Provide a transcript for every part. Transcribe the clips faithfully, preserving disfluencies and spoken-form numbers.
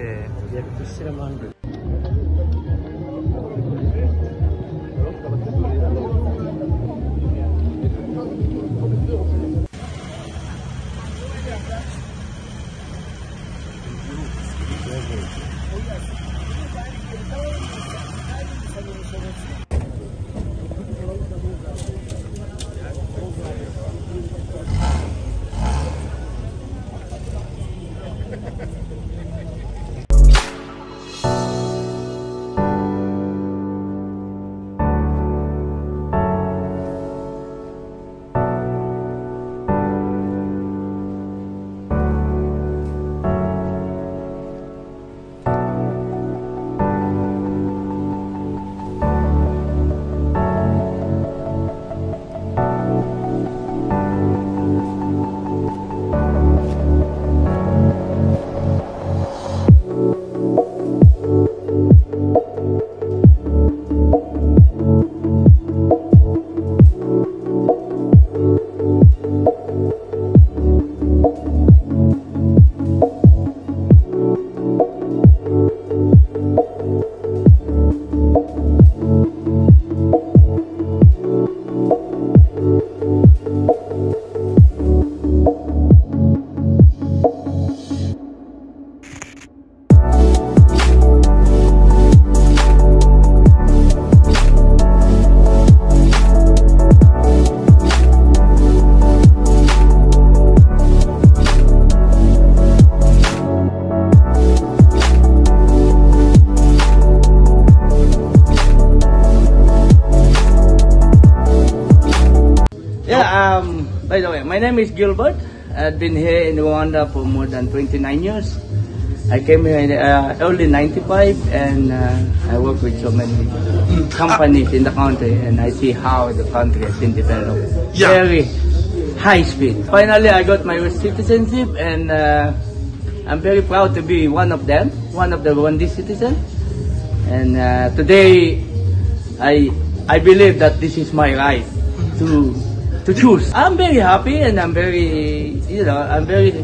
네, 예쁘게 실험하는 Um, by the way, my name is Gilbert. I've been here in Rwanda for more than twenty-nine years. I came here in uh, early ninety-five, and uh, I work with so many companies in the country, and I see how the country has been developed. Yeah. Very high speed. Finally, I got my citizenship, and uh, I'm very proud to be one of them, one of the Rwandese citizens. And uh, today, I I believe that this is my right to. to choose. I'm very happy, and I'm very, you know, I'm very,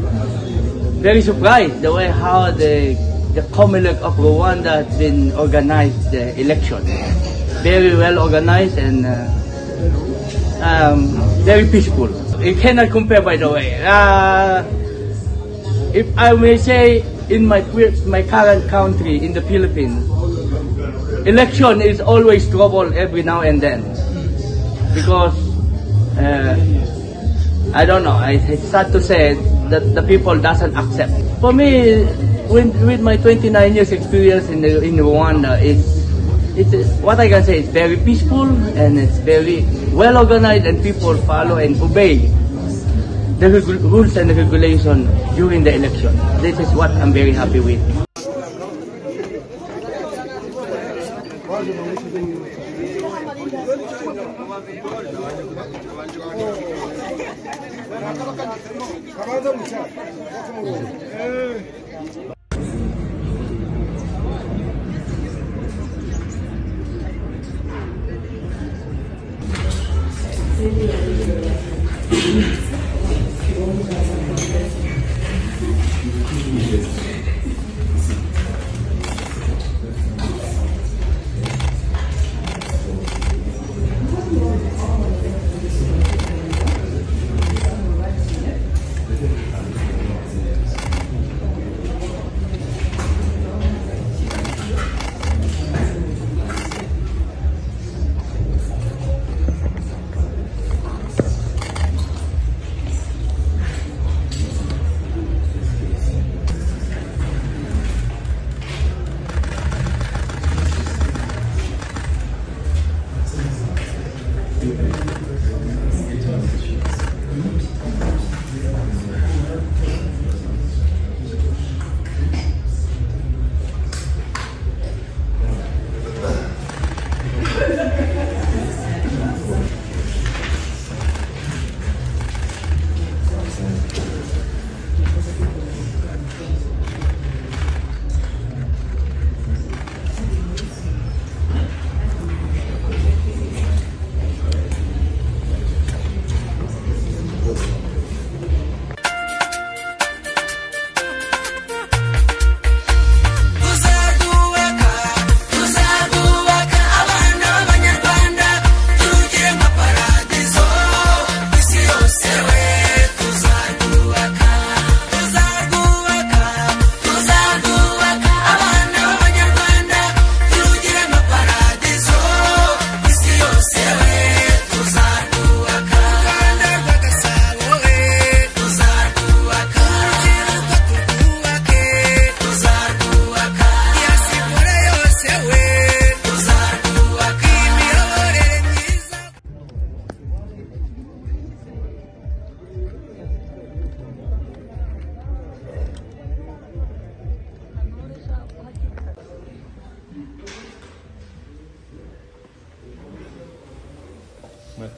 very surprised the way how the the Commonwealth of Rwanda has been organized the election. Very well organized and uh, um, very peaceful. You cannot compare, by the way. Uh, if I may say, in my my current country, in the Philippines, election is always trouble every now and then, because. Uh, I don't know, it's sad to say that the people doesn't accept. For me, with, with my twenty-nine years experience in, the, in Rwanda, it's, it's, what I can say is very peaceful, and it's very well organized, and people follow and obey the rules and the regulation during the election. This is what I'm very happy with.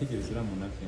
Tekereza munake.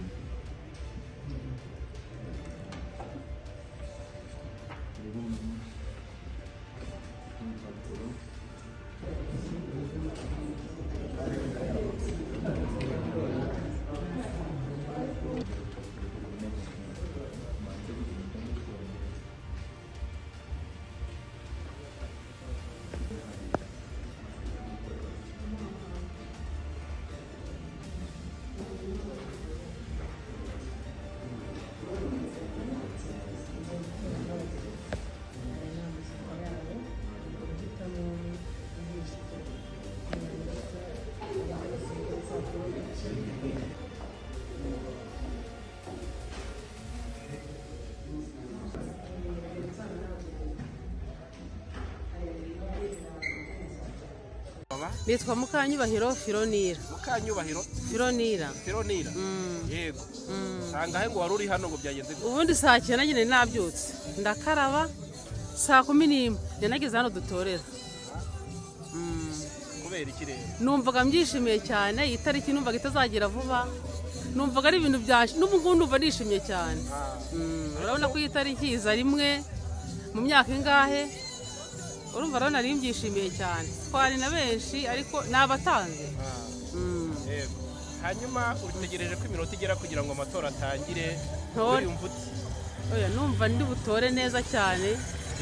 Nitwa Mukanyubahiro Fironira. Mukanyubahiro Fironira. Fironira. Mm. Yego. Mm. Sanga he ngo waruri hano ngo byagenze. Ubundi saa cyenda nyine nabyutse. Ndakaraba saa kumi n'imwe. Nageze hano dutorera. Mm. Kubera iki rero? Numvaga mbyishimiye cyane, itariki numvaga itazagira vuba. Numvaga ari ibintu byaje. N'ubu ngubu numva nishimiye cyane. Mm. Urabona ko itariki iza rimwe mu myaka ingahe? Urumva rero nari mbyishimiye cyane. Twari na benshi ariko nabatanze. Yego. Hanyuma utegereje ko iminota igera kugira ngo amatora atangire. Uri umvuti. Oya numva ndi butore neza cyane.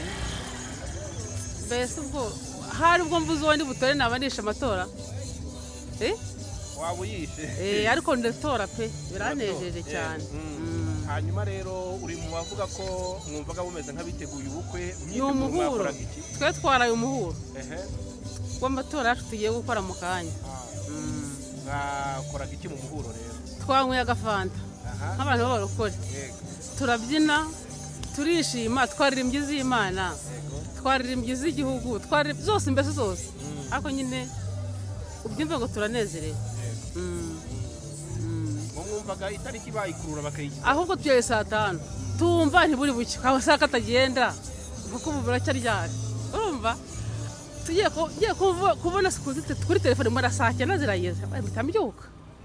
Bese ubwo hari ubwo mvuze uwo ndi butore nabanisha amatora. Eh? Waba uyishe. Eh ariko ndatora pe biranejeje cyane. Hanyuma rero uri mu bavuga ko mwumvaga bumeze nk'abiteguye ubukwe umuhuro twe twaraye umuhuro ehe w'amatora yacu tugiye gukora mu kanya ngakoraga iki mu muhuro rero twanyweye agafanta nk'abantu b'abarokore turabyina turishima twaririmbye iz'Imana twaririmbye iz'igihugu twari zose mbese zose ariko nyine ubyumva ngo turanezerewe mwumvaga itariki bayikurura bakayigira ahubwo tugiye saa tanu tumva ntiburi bucyo kaho saa katagenda kuko ubu buracyaryari urumva tugiye tugiye kubona kuri telefone muri saa cyenda zirageze bitambyuka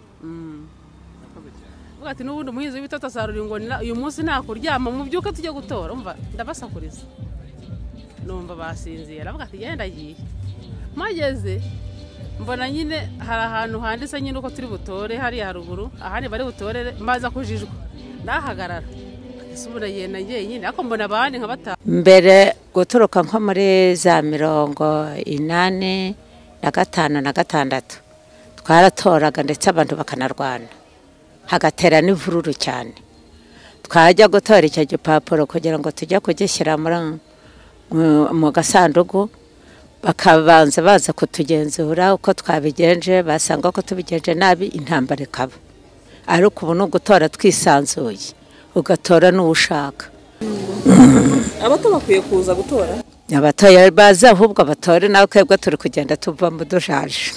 vuga ati n'ubundi umuhinzi w'ibitota saruri ngo uyu munsi nta kuryama mu byuka tujye gutora umva ndabasakuriza numva basinziye aravuga ati genda agiye mageze mbona nyine hari ahantu handitse nyine uko turi butore hari haruguru ahandi bari butorere maza kujijwa ndahagarara isubira yenda ngiye nyine ako mbona abandi nka batanu mbere guturuka nko muri za mirongo inani na gatanu na gatandatu twaratoraga ndetse abantu bakanarwana hagatera n'ivururu cyane twajya gutora icyo gipapuro kugira ngo tujye kugishyira mu gasanduku bakabanza baza kutugenzura uko twabigenje basanga ko tubigenje nabi intambara ikaba ariko ubu no gutora twisanzuye ugatora n'ushaka abato bakwiye kuza gutora abatoya baza ahubwo abatore nawe kwebwe turi kugenda tuva mu dushaje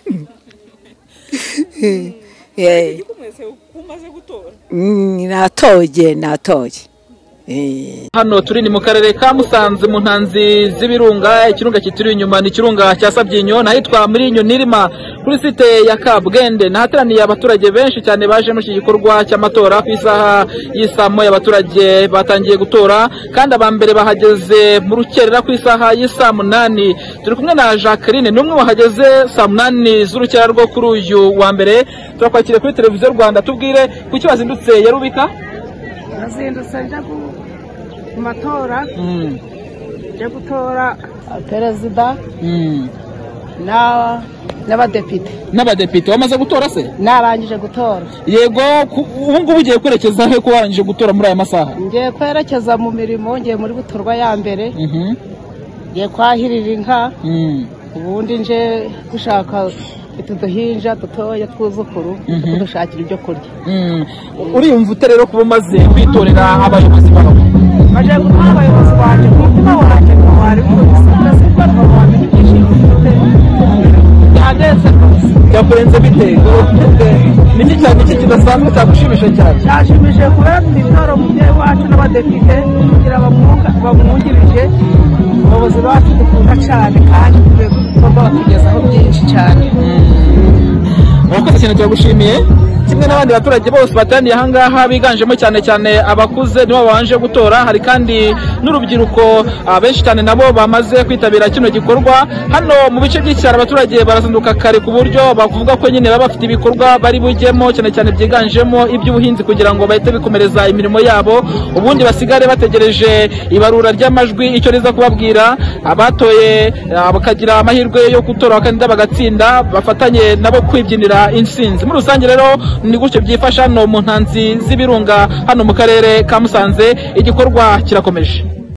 eh kumeze kumaze gutora natoye natoye hano turi ni mu karere ka Musanze mu ntanzi z'ibirunga ikirunga kituri inyuma ni kirunga cya Sabyinyo nahitwa muri inyo nirima kuri site ya Kabwende nahateraniye abaturage benshi cyane baje mu gikorwa cy'amatora ku isaha y'isamo y'abaturage batangiye gutora kandi abambere bahageze mu rukerera ku isaha y'isa munani turi kumwe na Jacqueline numwe wahageze saa munani z'urukera rwo kuri uyu wa mbere turakwakire kuri televiziyo Rwanda tubwire ku cyo bazindutse ya Rubika azindutse njya ku matora njya gutora perezida n'abadepite n'abadepite wamaze gutora se narangije gutora yego ubu ngubu ugiye kwerekeza he ko warangije gutora muri aya masaha ngiye kwerekeza mu mirimo ngiye muri butorwa ya mbere ngiye kwahirira inka ubundi nje gushaka utuduhinja dutoya twuzukuru kudushakira ibyo kurya uriyumva ute rero kuba umaze kwitorera abayobozi bawe baje gutora abayobozi banjye ku mutima wanjye ngo wari wese ko wamenye ibyishimo ufite byageze byakurenze bite niki cyane iki kidasanzwe cyagushimisha cyane cyashimishije kubera twitora umubyeyi wacu n'abadepite kugira bamwungirije abayobozi bacu dukunda cyane kandi bikorwa batugezaho byinshi cyane. Murakoze cyane, turagushimiye. Kimwe n'abandi baturage bose bateraniye aha ngaha biganjemo cyane cyane abakuze nibo babanje gutora, hari kandi n'urubyiruko benshi cyane nabo bamaze kwitabira kino gikorwa. Hano mu bice by'icyaro abaturage barazinduka kare ku buryo bavuga ko nyine baba bafite ibikorwa bari bujyemo cyane cyane byiganjemo iby'ubuhinzi kugira ngo bahite bikomereza imirimo yabo, ubundi basigare bategereje ibarura ry'amajwi icyo riza kubabwira. Abatoye bakagira amahirwe yo gutora abakandida bagatsinda, bafatanye nabo kwibyinira intsinzi. Muri rusange rero ni gutyo byifasha hano mu ntanzi z'ibirunga hano mu karere ka Musanze, igikorwa kirakomeje.